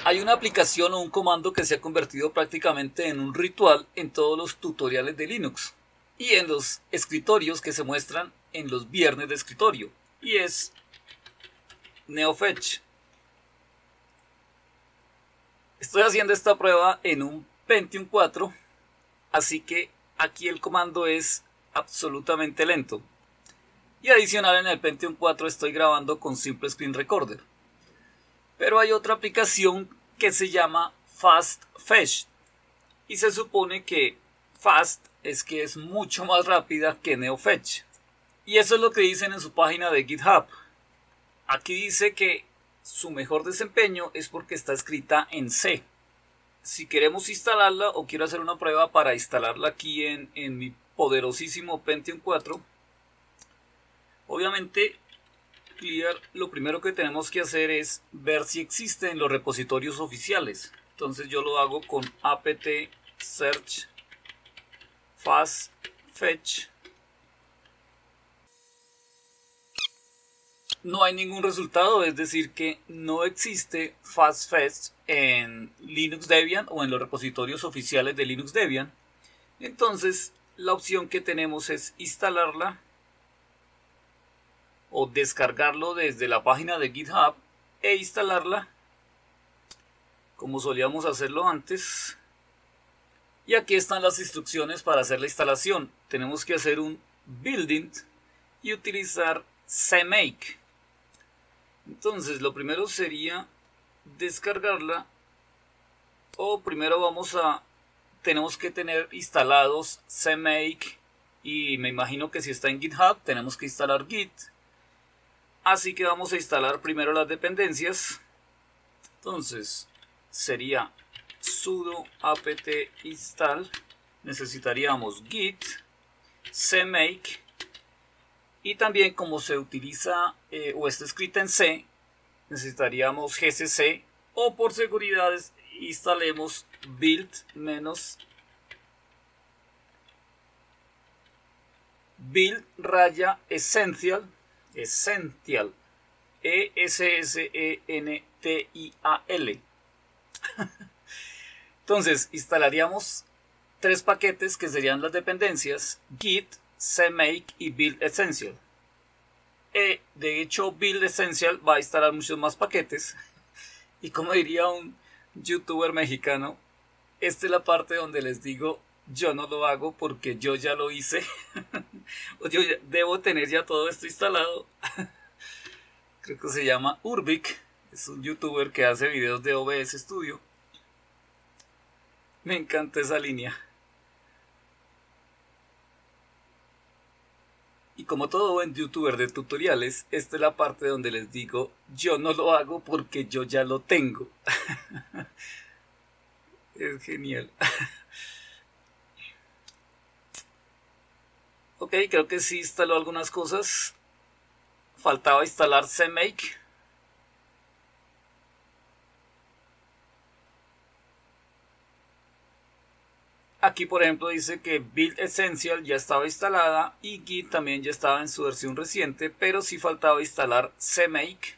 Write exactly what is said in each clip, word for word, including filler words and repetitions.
Hay una aplicación o un comando que se ha convertido prácticamente en un ritual en todos los tutoriales de Linux y en los escritorios que se muestran en los viernes de escritorio, y es NeoFetch. Estoy haciendo esta prueba en un Pentium cuatro, así que aquí el comando es absolutamente lento. Y adicional, en el Pentium cuatro estoy grabando con Simple Screen Recorder. Pero hay otra aplicación que se llama FastFetch, y se supone que Fast es que es mucho más rápida que NeoFetch. Y eso es lo que dicen en su página de GitHub. Aquí dice que su mejor desempeño es porque está escrita en C. Si queremos instalarla o quiero hacer una prueba para instalarla aquí en, en mi poderosísimo Pentium cuatro, obviamente Clear, lo primero que tenemos que hacer es ver si existe en los repositorios oficiales. Entonces yo lo hago con apt search fastfetch. No hay ningún resultado, es decir que no existe FastFetch en Linux Debian o en los repositorios oficiales de Linux Debian. Entonces la opción que tenemos es instalarla o descargarlo desde la página de GitHub e instalarla como solíamos hacerlo antes. Y aquí están las instrucciones para hacer la instalación. Tenemos que hacer un building y utilizar cmake. Entonces lo primero sería descargarla, o primero vamos a tenemos que tener instalados cmake, y me imagino que si está en GitHub tenemos que instalar git. Así que vamos a instalar primero las dependencias. Entonces sería sudo apt install, necesitaríamos git, cmake, y también como se utiliza eh, o está escrita en C, necesitaríamos gcc, o por seguridad instalemos build menos build raya essential, essential, E S S E N T I A L. Entonces instalaríamos tres paquetes que serían las dependencias git, cmake y build essential. Eh, de hecho, build essential va a instalar muchos más paquetes, y como diría un youtuber mexicano, esta es la parte donde les digo yo no lo hago porque yo ya lo hice. O yo ya debo tener ya todo esto instalado. Creo que se llama Urbik, es un youtuber que hace videos de O B S Studio. Me encanta esa línea. Y como todo buen youtuber de tutoriales, esta es la parte donde les digo yo no lo hago porque yo ya lo tengo. Es genial. Ok, creo que sí instaló algunas cosas. Faltaba instalar cmake. Aquí por ejemplo dice que build essential ya estaba instalada y git también ya estaba en su versión reciente, pero sí faltaba instalar cmake.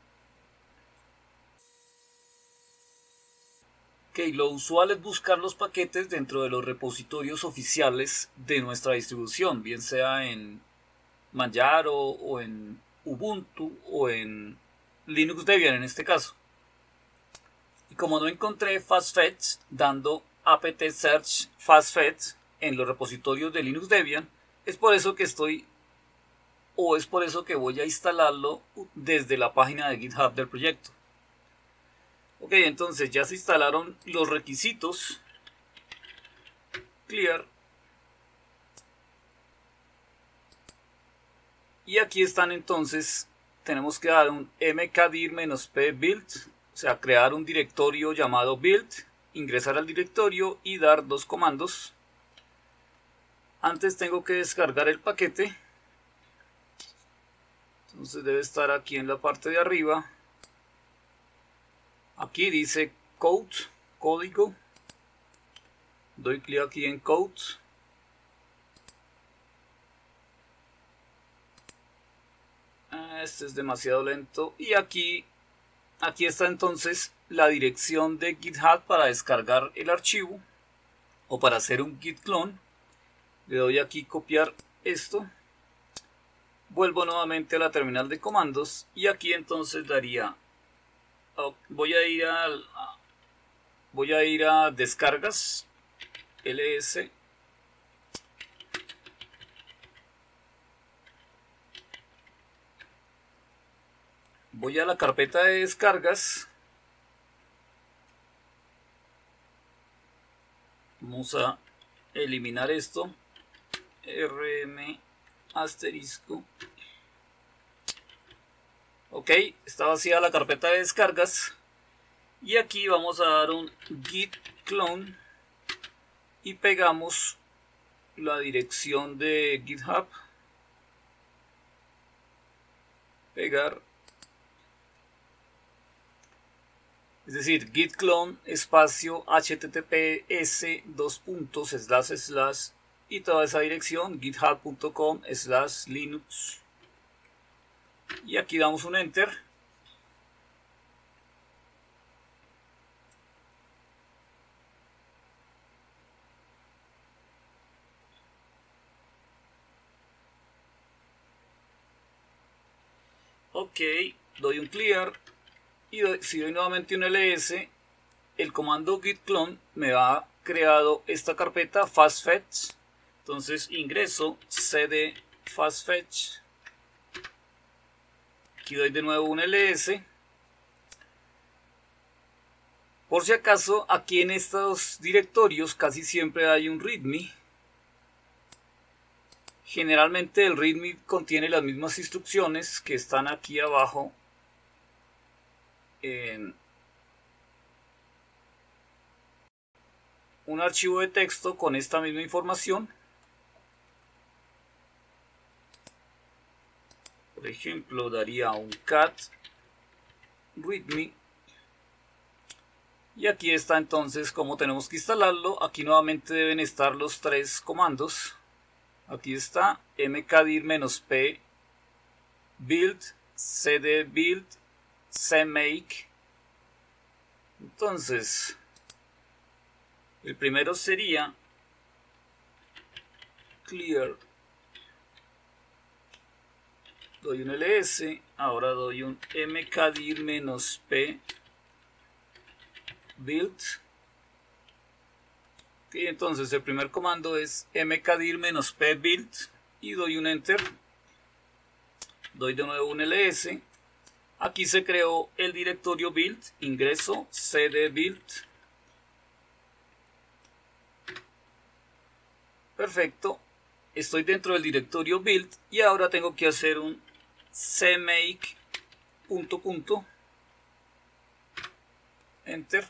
Ok, lo usual es buscar los paquetes dentro de los repositorios oficiales de nuestra distribución, bien sea en Manjaro o en Ubuntu o en Linux Debian en este caso. Y como no encontré FastFetch dando apt search fastfetch en los repositorios de Linux Debian, es por eso que estoy o es por eso que voy a instalarlo desde la página de GitHub del proyecto. Ok, entonces ya se instalaron los requisitos. Clear. Y aquí están, entonces tenemos que dar un mkdir-p build, o sea, crear un directorio llamado build, ingresar al directorio y dar dos comandos. Antes tengo que descargar el paquete, entonces debe estar aquí en la parte de arriba. Aquí dice code, código. Doy clic aquí en code. Este es demasiado lento. Y aquí aquí está entonces la dirección de GitHub para descargar el archivo o para hacer un git clone. Le doy aquí copiar esto, vuelvo nuevamente a la terminal de comandos y aquí entonces daría, voy a ir a, voy a ir a descargas, ls, voy a la carpeta de descargas, vamos a eliminar esto, rm asterisco, ok, está vacía la carpeta de descargas y aquí vamos a dar un git clone y pegamos la dirección de GitHub, pegar, es decir, git clone espacio https dos puntos slash slash y toda esa dirección github punto com slash linux y aquí damos un enter. Ok, doy un clear y doy, si doy nuevamente un ls, el comando git clone me ha creado esta carpeta fastfetch. Entonces ingreso cd fastfetch, aquí doy de nuevo un ls. Por si acaso, aquí en estos directorios casi siempre hay un readme. Generalmente el readme contiene las mismas instrucciones que están aquí abajo en un archivo de texto con esta misma información. Por ejemplo, daría un cat readme y aquí está entonces cómo tenemos que instalarlo. Aquí nuevamente deben estar los tres comandos. Aquí está mkdir-p build, cd build, cmake. Entonces, el primero sería clear. Doy un ls, ahora doy un mkdir-p build. Y entonces el primer comando es mkdir-p build y doy un enter. Doy de nuevo un ls. Aquí se creó el directorio build, ingreso cd build. Perfecto, estoy dentro del directorio build y ahora tengo que hacer un cmake punto punto, enter.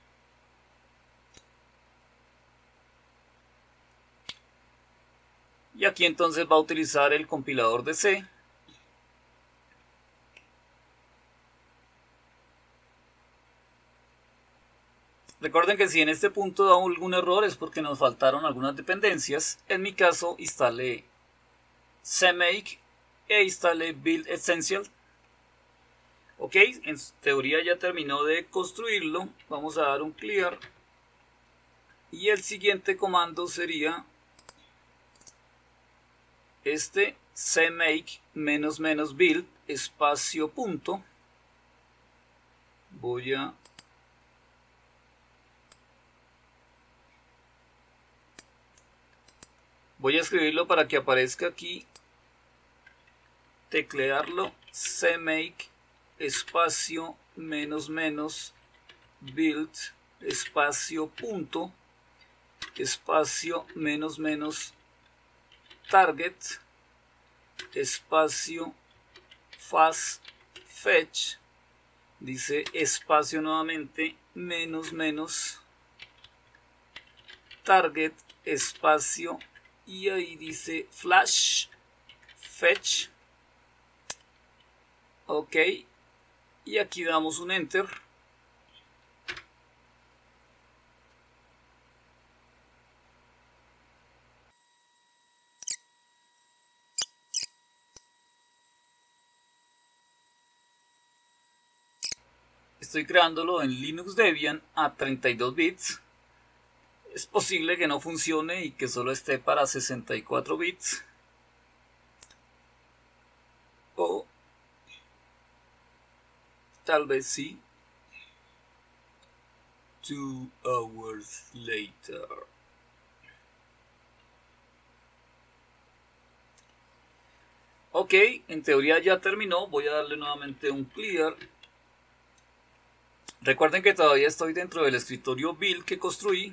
Y aquí entonces va a utilizar el compilador de C. Recuerden que si en este punto da algún error es porque nos faltaron algunas dependencias. En mi caso instalé cmake e instalé build essential. Ok, en teoría ya terminó de construirlo. Vamos a dar un clear. Y el siguiente comando sería este cmake menos menos build espacio punto. Voy a Voy a escribirlo para que aparezca aquí, teclearlo, cmake espacio menos menos build espacio punto espacio menos menos target espacio fast fetch, dice espacio nuevamente menos menos target espacio y ahí dice flash fetch. Ok, y aquí damos un enter. estoy creándolo en Linux Debian a treinta y dos bits. Es posible que no funcione y que solo esté para sesenta y cuatro bits. O tal vez sí. Two hours later. Ok, en teoría ya terminó. Voy a darle nuevamente un clear. Recuerden que todavía estoy dentro del escritorio build que construí.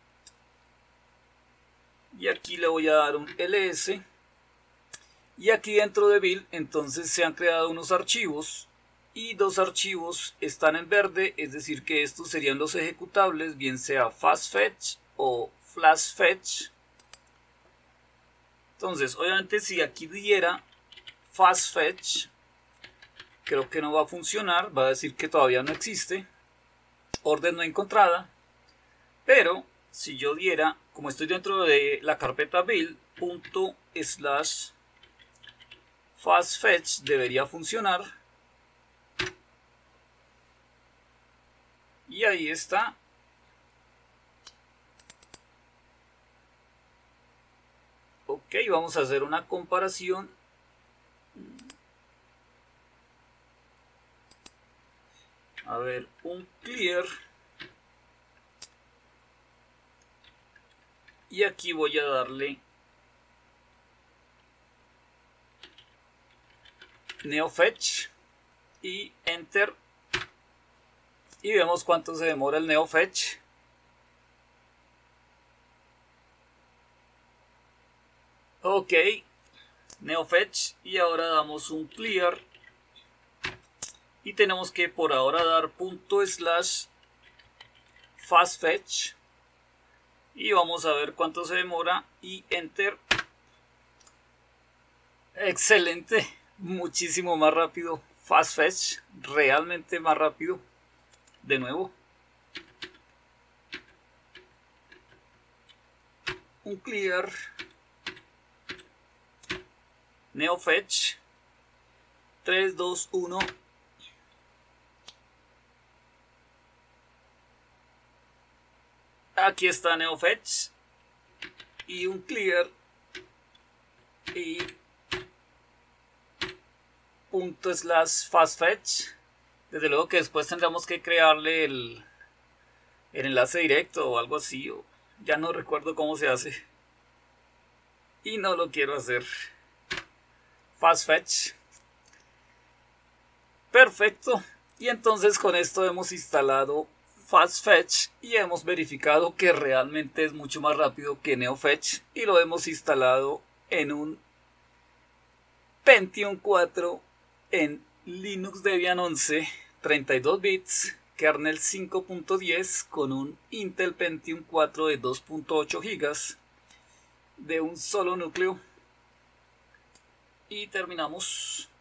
Y aquí le voy a dar un ls. Y aquí dentro de build entonces se han creado unos archivos. Y dos archivos están en verde, es decir que estos serían los ejecutables, bien sea fastfetch o flashfetch. Entonces, obviamente si aquí diera fastfetch, creo que no va a funcionar, va a decir que todavía no existe, orden no encontrada. Pero si yo diera, como estoy dentro de la carpeta build, punto slash fastfetch, debería funcionar. Y ahí está. Ok, vamos a hacer una comparación. A ver, un clear. Y aquí voy a darle neofetch y enter. Y vemos cuánto se demora el neofetch. Ok, neofetch, y ahora damos un clear. Y tenemos que por ahora dar punto slash fastfetch. Y vamos a ver cuánto se demora y enter. Excelente, muchísimo más rápido fastfetch, realmente más rápido. De nuevo, un clear, neofetch, tres, dos, uno. Aquí está neofetch y un clear y punto slash fastfetch. Desde luego que después tendremos que crearle el, el enlace directo o algo así, o ya no recuerdo cómo se hace y no lo quiero hacer. Fastfetch, perfecto. Y entonces con esto hemos instalado fastfetch y hemos verificado que realmente es mucho más rápido que neofetch, y lo hemos instalado en un Pentium cuatro en Linux Debian once, treinta y dos bits, kernel cinco punto diez, con un Intel Pentium cuatro de dos punto ocho gigas de un solo núcleo. Y terminamos.